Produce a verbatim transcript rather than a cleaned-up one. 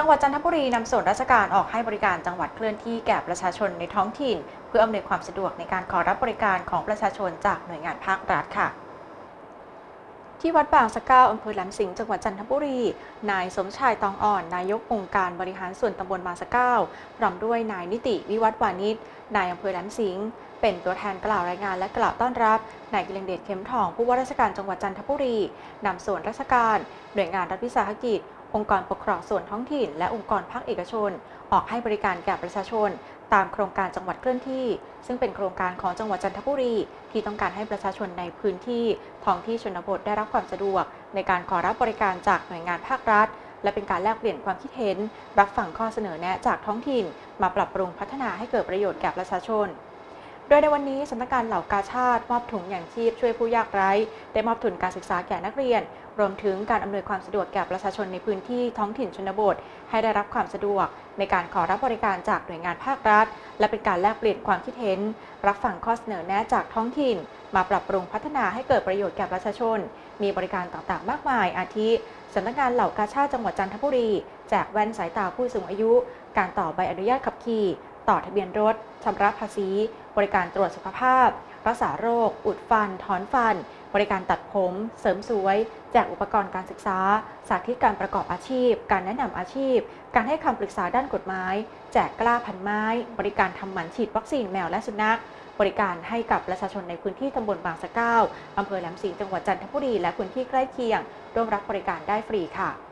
จังหวัดจันทบุรีนำส่วนราชการออกให้บริการจังหวัดเคลื่อนที่แก่ประชาชนในท้องถิ่นเพื่ออำนวยความสะดวกในการขอรับบริการของประชาชนจากหน่วยงานภาครัฐค่ะที่วัดบางสะเก้าอำเภอแหลมสิงห์จังหวัดจันทบุรีนายสมชายตองอ่อนนายกองค์การบริหารส่วนตำบลบางสะเก้าพร้อมด้วยนายนิติวิวัฒน์วานิชนายอำเภอแหลมสิงห์เป็นตัวแทนกล่าวรายงานและกล่าวต้อนรับนายกิเลงเดชเข้มทองผู้ว่าราชการจังหวัดจันทบุรีนำส่วนราชการหน่วยงานรัฐวิสาหกิจองค์กรปกครองส่วนท้องถิ่นและองค์กรภาคเอกชนออกให้บริการแก่ประชาชนตามโครงการจังหวัดเคลื่อนที่ซึ่งเป็นโครงการของจังหวัดจันทบุรีที่ต้องการให้ประชาชนในพื้นที่ท้องที่ชนบทได้รับความสะดวกในการขอรับบริการจากหน่วยงานภาครัฐและเป็นการแลกเปลี่ยนความคิดเห็นรับฟังข้อเสนอแนะจากท้องถิ่นมาปรับปรุงพัฒนาให้เกิดประโยชน์แก่ประชาชนโดยในวันนี้สำนักงานเหล่ากาชาติมอบถุงอย่างชีพช่วยผู้ยากไร้ได้มอบทุนการศึกษาแก่นักเรียนรวมถึงการอำนวยความสะดวกแก่ประชาชนในพื้นที่ท้องถิ่นชนบทให้ได้รับความสะดวกในการขอรับบริการจากหน่วยงานภาครัฐและเป็นการแลกเปลี่ยนความคิดเห็นรับฟังข้อเสนอแนะจากท้องถิ่นมาปรับปรุงพัฒนาให้เกิดประโยชน์แก่ประชาชนมีบริการต่างๆมากมายอาทิสำนักงานเหล่ากาชาติจังหวัดจันทบุรีแจกแว่นสายตาผู้สูงอายุการต่อใบอนุญาตขับขี่ต่อทะเบียนรถชำระภาษีบริการตรวจสุขภาพรักษาโรคอุดฟันถอนฟันบริการตัดผมเสริมสวยแจกอุปกรณ์การศึกษาสาธิตการประกอบอาชีพการแนะนำอาชีพการให้คำปรึกษาด้านกฎหมายแจกกล้าพันไม้บริการทำหมันฉีดวัคซีนแมวและสุนัขบริการให้กับประชาชนในพื้นที่ตำบลบางสะเก้าอำเภอแหลมสิงห์จังหวัดจันทบุรีและพื้นที่ใกล้เคียงร่วมรับบริการได้ฟรีค่ะ